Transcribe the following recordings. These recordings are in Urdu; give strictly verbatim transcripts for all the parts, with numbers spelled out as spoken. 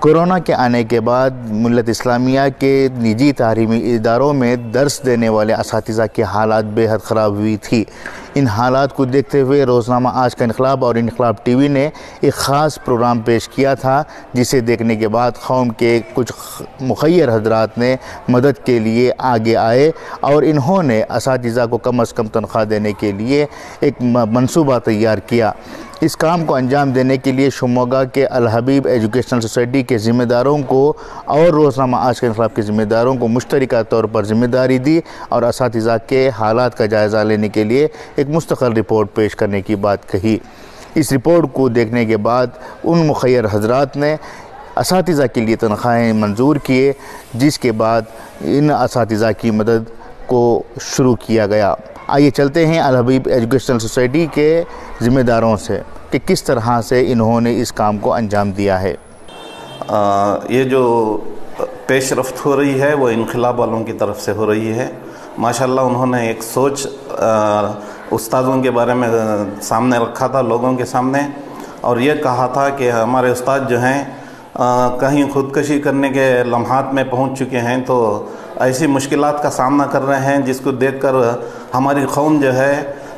کورونا کے آنے کے بعد ملت اسلامیہ کے نجی تعلیمی اداروں میں درس دینے والے اساتذہ کی حالات بے حد خراب ہوئی تھی۔ ان حالات کو دیکھتے ہوئے روزنامہ آج کا انقلاب اور انقلاب ٹی وی نے ایک خاص پروگرام پیش کیا تھا، جسے دیکھنے کے بعد قوم کے کچھ مخیر حضرات نے مدد کے لیے آگے آئے اور انہوں نے اساتذہ کو کم از کم تنخواہ دینے کے لیے ایک منصوبہ تیار کیا۔ اس کام کو انجام دینے کے لیے شموگا کے الحبیب ایجوکیشنل سوسائٹی کے ذمہ داروں کو اور روزنامہ آج کے انقلاب کے ذمہ داروں کو مشترکہ طور پر ذمہ داری دی اور اساتذہ کے حالات کا جائزہ لینے کے لیے ایک مستقل رپورٹ پیش کرنے کی بات کہی۔ اس رپورٹ کو دیکھنے کے بعد ان مخیر حضرات نے اساتذہ کے لیے تنخواہیں منظور کیے، جس کے بعد ان اساتذہ کی مدد کو شروع کیا گیا۔ آئیے چلتے ہیں الحبیب ایجوکیشنل سوسائٹی کے ذمہ داروں سے کہ کس طرح سے انہوں نے اس کام کو انجام دیا ہے۔ یہ جو پیش رفت ہو رہی ہے وہ انقلاب والوں کی طرف سے ہو رہی ہے۔ ماشاءاللہ انہوں نے ایک سوچ استادوں کے بارے میں سامنے رکھا تھا لوگوں کے سامنے، اور یہ کہا تھا کہ ہمارے استاد جو ہیں کہیں خودکشی کرنے کے لمحات میں پہنچ چکے ہیں، تو ایسی مشکلات کا سامنا کر رہے ہیں جس کو دیکھ کر ہماری قوم جو ہے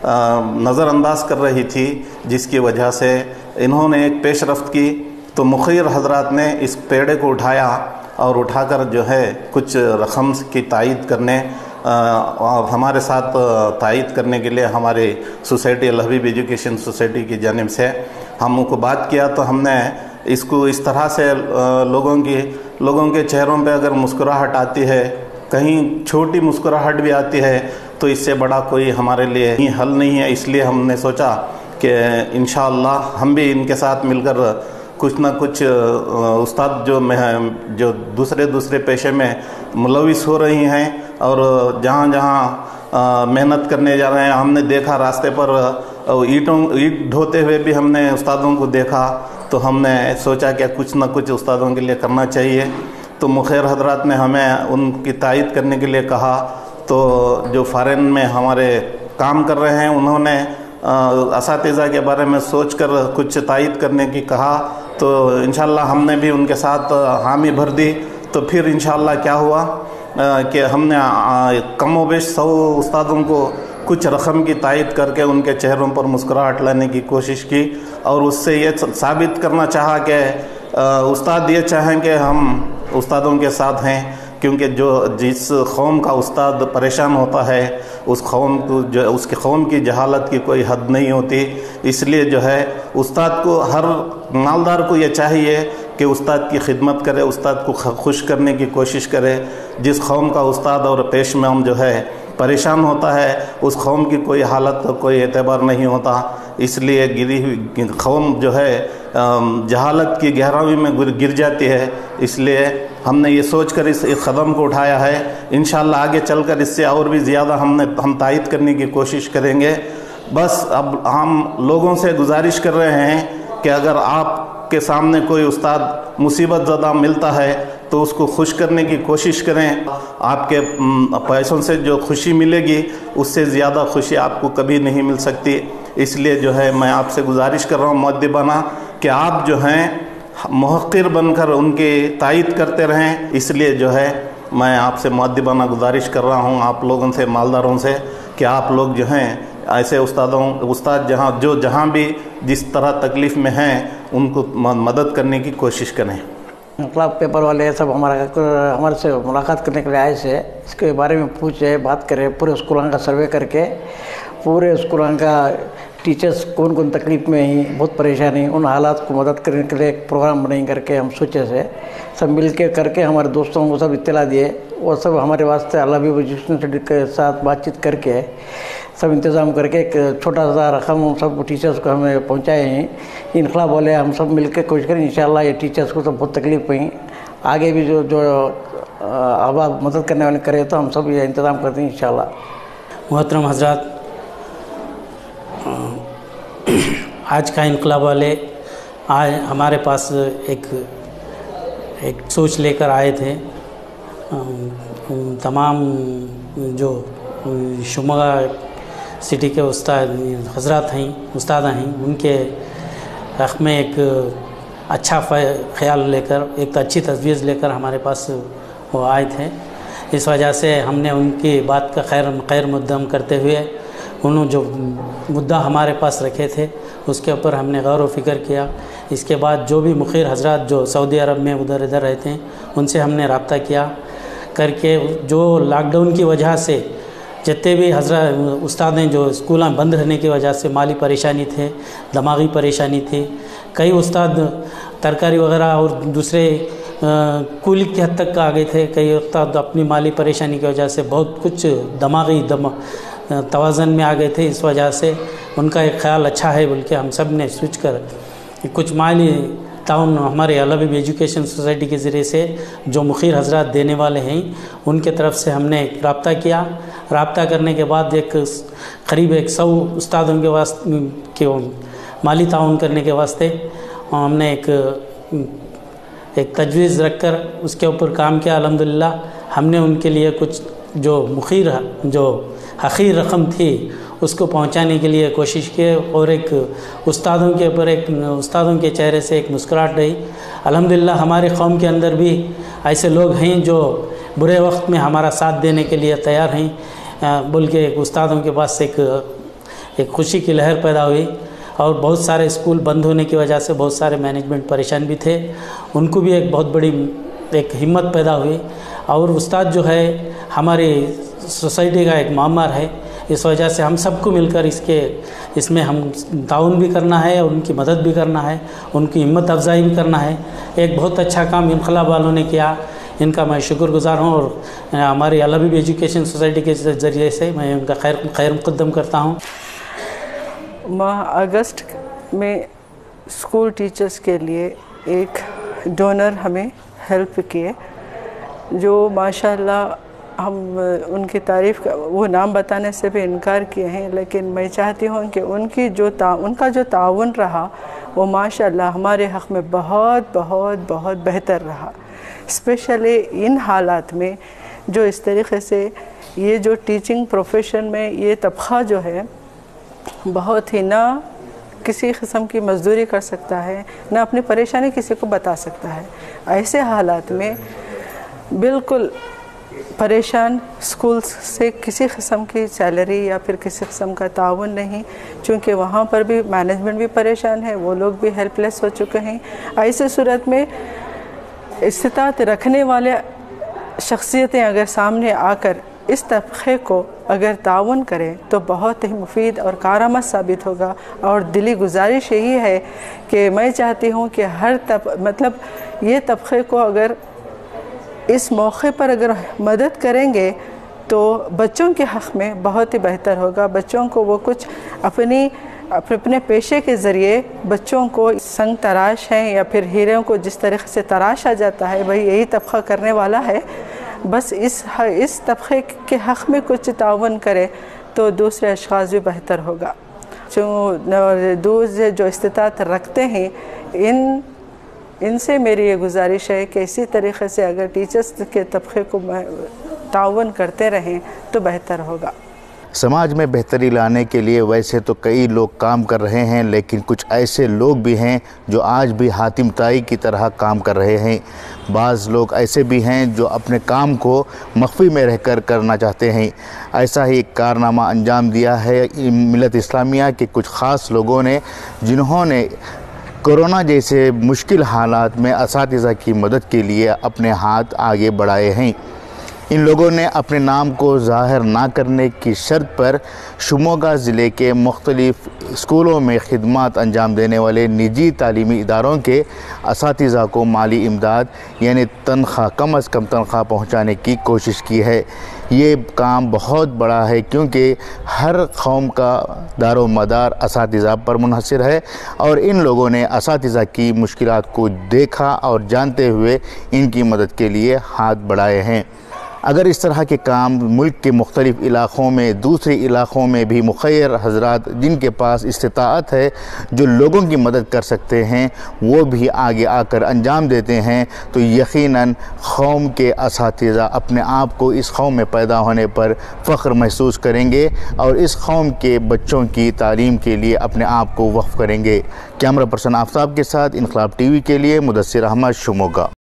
نظر انداز کر رہی تھی، جس کی وجہ سے انہوں نے ایک پیش رفت کی۔ تو مخیر حضرات نے اس پیڑے کو اٹھایا اور اٹھا کر جو ہے کچھ رقم کی تائید کرنے اور ہمارے ساتھ تائید کرنے کے لیے ہماری سوسائٹی الحبیب ایجوکیشن سوسائٹی کی جانب سے ہم کو بات کیا، تو ہم نے اس کو اس طرح سے لوگوں کی لوگوں کے چہروں پہ اگر مسکراہٹ آتی ہے، کہیں چھوٹی مسکراہٹ بھی آتی ہے، تو اس سے بڑا کوئی ہمارے لیے حل نہیں ہے۔ اس لیے ہم نے سوچا کہ انشاءاللہ ہم بھی ان کے ساتھ مل کر کچھ نہ کچھ استاد جو میں جو دوسرے دوسرے پیشے میں ملوث ہو رہی ہیں اور جہاں جہاں محنت کرنے جا رہے ہیں، ہم نے دیکھا راستے پر اینٹوں اینٹ ڈھوتے ہوئے بھی ہم نے استادوں کو دیکھا، تو ہم نے سوچا کہ کچھ نہ کچھ استادوں کے لیے کرنا چاہیے۔ تو مخیر حضرات نے ہمیں ان کی تائید کرنے کے لیے کہا، تو جو فارن میں ہمارے کام کر رہے ہیں انہوں نے اساتذہ کے بارے میں سوچ کر کچھ تائید کرنے کی کہا، تو انشاءاللہ ہم نے بھی ان کے ساتھ حامی بھر دی۔ تو پھر انشاءاللہ کیا ہوا کہ ہم نے کم و بیش سو استادوں کو کچھ رقم کی تائید کر کے ان کے چہروں پر مسکراہٹ لانے کی کوشش کی، اور اس سے یہ ثابت کرنا چاہا کہ استاد یہ چاہیں کہ ہم استادوں کے ساتھ ہیں، کیونکہ جو جس قوم کا استاد پریشان ہوتا ہے اس قوم کو جو اس کی قوم کی جہالت کی کوئی حد نہیں ہوتی۔ اس لیے جو ہے استاد کو، ہر مالدار کو یہ چاہیے کہ استاد کی خدمت کرے، استاد کو خوش کرنے کی کوشش کرے۔ جس قوم کا استاد اور پیش میں جو ہے پریشان ہوتا ہے، اس قوم کی کوئی حالت کوئی اعتبار نہیں ہوتا۔ اس لیے گری ہوئی قوم جو ہے جہالت کی گہرائی میں گر جاتی ہے۔ اس لیے ہم نے یہ سوچ کر اس قدم کو اٹھایا ہے۔ انشاءاللہ آگے چل کر اس سے اور بھی زیادہ ہم نے ہم تائید کرنے کی کوشش کریں گے۔ بس اب ہم لوگوں سے گزارش کر رہے ہیں کہ اگر آپ کے سامنے کوئی استاد مصیبت زدہ ملتا ہے تو اس کو خوش کرنے کی کوشش کریں۔ آپ کے پیسوں سے جو خوشی ملے گی اس سے زیادہ خوشی آپ کو کبھی نہیں مل سکتی۔ اس لیے جو ہے میں آپ سے گزارش کر رہا ہوں مؤدبانہ کہ آپ جو ہیں محقر بن کر ان کی تائید کرتے رہیں۔ اس لیے جو ہے میں آپ سے مؤدبانہ گزارش کر رہا ہوں آپ لوگوں سے، مالداروں سے، کہ آپ لوگ جو ہیں ایسے استادوں استاد جہاں جو جہاں بھی جس طرح تکلیف میں ہیں ان کو مدد کرنے کی کوشش کریں۔ انقلاب پیپر والے سب ہمارا ہمارے سے ملاقات کرنے کے لیے آئے سے اس کے بارے میں پوچھے، بات کرے، پورے اسکولوں کا سروے کر کے پورے اسکولوں کا ٹیچرز کون کون تکلیف میں ہیں، بہت پریشانی، ان حالات کو مدد کرنے کے لیے ایک پروگرام بنائی کر کے ہم سوچے سے سب مل کے کر کے ہمارے دوستوں کو سب اطلاع دیے، وہ سب ہمارے واسطے الحبیب ایجوکیشن کے ساتھ بات چیت کر کے سب انتظام کر کے ایک چھوٹا سا رقم سب ٹیچرز کو ہمیں پہنچائے ہیں۔ انقلاب والے ہم سب مل کے کوشش کریں، انشاءاللہ یہ ٹیچرز کو تو بہت تکلیف ہوئی، آگے بھی جو جو احباب مدد کرنے والے کرے تو ہم سب یہ انتظام کرتے ہیں انشاءاللہ۔ محترم حضرات، آج کا انقلاب والے آج ہمارے پاس ایک ایک سوچ لے کر آئے تھے۔ تمام جو شموگا سٹی کے استاد حضرات ہیں، استاد ہیں، ان کے حق میں ایک اچھا خیال لے کر ایک اچھی تجویز لے کر ہمارے پاس وہ آئے تھے. اس وجہ سے ہم نے ان کی بات کا خیر خیر مقدم کرتے ہوئے انہوں جو مدعا ہمارے پاس رکھے تھے اس کے اوپر ہم نے غور و فکر کیا. اس کے بعد جو بھی مخیر حضرات جو سعودی عرب میں ادھر ادھر رہتے ہیں ان سے ہم نے رابطہ کیا کر کے جو لاک ڈاؤن کی وجہ سے جتنے بھی حضرات استاد ہیں جو اسکولاں بند رہنے کی وجہ سے مالی پریشانی تھے، دماغی پریشانی تھی، کئی استاد ترکاری وغیرہ اور دوسرے کولی کی حد تک آ گئے تھے، کئی استاد اپنی مالی پریشانی کی وجہ سے بہت کچھ دماغی دم توازن میں آ گئے تھے. اس وجہ سے ان کا ایک خیال اچھا ہے بلکہ ہم سب نے سوچ کر کچھ مالی تعاون ہمارے الحبیب ایجوکیشن سوسائٹی کے ذریعے سے جو مخیر حضرات دینے والے ہیں ان کے طرف سے ہم نے رابطہ کیا. رابطہ کرنے کے بعد ایک قریب ایک سو استادوں کے واسطے کے مالی تعاون کرنے کے واسطے ہم نے ایک ایک تجویز رکھ کر اس کے اوپر کام کیا. الحمدللہ ہم نے ان کے لیے کچھ جو مخیر جو حقیر رقم تھی اس کو پہنچانے کے لیے کوشش کی اور ایک استادوں کے اوپر ایک استادوں کے چہرے سے ایک مسکراہٹ رہی. الحمدللہ ہماری قوم کے اندر بھی ایسے لوگ ہیں جو برے وقت میں ہمارا ساتھ دینے کے لیے تیار ہیں. بلکہ ایک استادوں کے پاس ایک ایک خوشی کی لہر پیدا ہوئی اور بہت سارے اسکول بند ہونے کی وجہ سے بہت سارے مینجمنٹ پریشان بھی تھے، ان کو بھی ایک بہت بڑی ایک ہمت پیدا ہوئی. اور استاد جو ہے ہماری سوسائٹی کا ایک معمار ہے، اس وجہ سے ہم سب کو مل کر اس کے اس میں ہم تعاون بھی کرنا ہے اور ان کی مدد بھی کرنا ہے، ان کی ہمت افزائی بھی کرنا ہے. ایک بہت اچھا کام انقلاب والوں نے کیا، ان کا میں شکر گزار ہوں اور ہماری الحبیب ایجوکیشن سوسائٹی کے ذریعے سے میں ان کا خیر خیر مقدم کرتا ہوں. ماہ اگست میں اسکول ٹیچرز کے لیے ایک ڈونر ہمیں ہیلپ کیے جو ماشاءاللہ ہم ان کی تعریف کا وہ نام بتانے سے بھی انکار کیے ہیں، لیکن میں چاہتی ہوں کہ ان کی جو تا ان کا جو تعاون رہا وہ ماشاءاللہ ہمارے حق میں بہت بہت بہت بہتر رہا. اسپیشلی ان حالات میں جو اس طریقے سے یہ جو ٹیچنگ پروفیشن میں یہ طبقہ جو ہے بہت ہی نہ کسی قسم کی مزدوری کر سکتا ہے، نہ اپنی پریشانی کسی کو بتا سکتا ہے. ایسے حالات میں بالکل پریشان اسکول سے کسی قسم کی سیلری یا پھر کسی قسم کا تعاون نہیں، چونکہ وہاں پر بھی مینجمنٹ بھی پریشان ہے، وہ لوگ بھی ہیلپ لیس ہو چکے ہیں. ایسے صورت میں استطاعت رکھنے والے شخصیتیں اگر سامنے آ کر اس طبقے کو اگر تعاون کریں تو بہت ہی مفید اور کارآمد ثابت ہوگا. اور دلی گزارش یہی ہے کہ میں چاہتی ہوں کہ ہر طب مطلب یہ طبقے کو اگر اس موقع پر اگر مدد کریں گے تو بچوں کے حق میں بہت ہی بہتر ہوگا. بچوں کو وہ کچھ اپنی اپنے پیشے کے ذریعے بچوں کو سنگ تراش ہیں یا پھر ہیروں کو جس طریقے سے تراشا جاتا ہے بھائی یہی طبقہ کرنے والا ہے، بس اس اس طبقے کے حق میں کچھ تعاون کرے تو دوسرے اشخاص بھی بہتر ہوگا. جو دوسرے جو استطاعت رکھتے ہیں ان ان سے میری یہ گزارش ہے کہ اسی طریقے سے اگر ٹیچرز کے طبقے کو تعاون کرتے رہیں تو بہتر ہوگا. سماج میں بہتری لانے کے لیے ویسے تو کئی لوگ کام کر رہے ہیں، لیکن کچھ ایسے لوگ بھی ہیں جو آج بھی حاتم طائی کی طرح کام کر رہے ہیں. بعض لوگ ایسے بھی ہیں جو اپنے کام کو مخفی میں رہ کر کرنا چاہتے ہیں. ایسا ہی ایک کارنامہ انجام دیا ہے ملت اسلامیہ کے کچھ خاص لوگوں نے، جنہوں نے کورونا جیسے مشکل حالات میں اساتذہ کی مدد کے لیے اپنے ہاتھ آگے بڑھائے ہیں. ان لوگوں نے اپنے نام کو ظاہر نہ کرنے کی شرط پر شموگا ضلع کے مختلف اسکولوں میں خدمات انجام دینے والے نجی تعلیمی اداروں کے اساتذہ کو مالی امداد یعنی تنخواہ کم از کم تنخواہ پہنچانے کی کوشش کی ہے. یہ کام بہت بڑا ہے کیونکہ ہر قوم کا دار و مدار اساتذہ پر منحصر ہے اور ان لوگوں نے اساتذہ کی مشکلات کو دیکھا اور جانتے ہوئے ان کی مدد کے لیے ہاتھ بڑھائے ہیں. اگر اس طرح کے کام ملک کے مختلف علاقوں میں دوسرے علاقوں میں بھی مخیر حضرات جن کے پاس استطاعت ہے جو لوگوں کی مدد کر سکتے ہیں وہ بھی آگے آ کر انجام دیتے ہیں تو یقیناً قوم کے اساتذہ اپنے آپ کو اس قوم میں پیدا ہونے پر فخر محسوس کریں گے اور اس قوم کے بچوں کی تعلیم کے لیے اپنے آپ کو وقف کریں گے۔ کیمرہ پرسن آفتاب کے ساتھ انقلاب ٹی وی کے لیے مدثر احمد، شموگا۔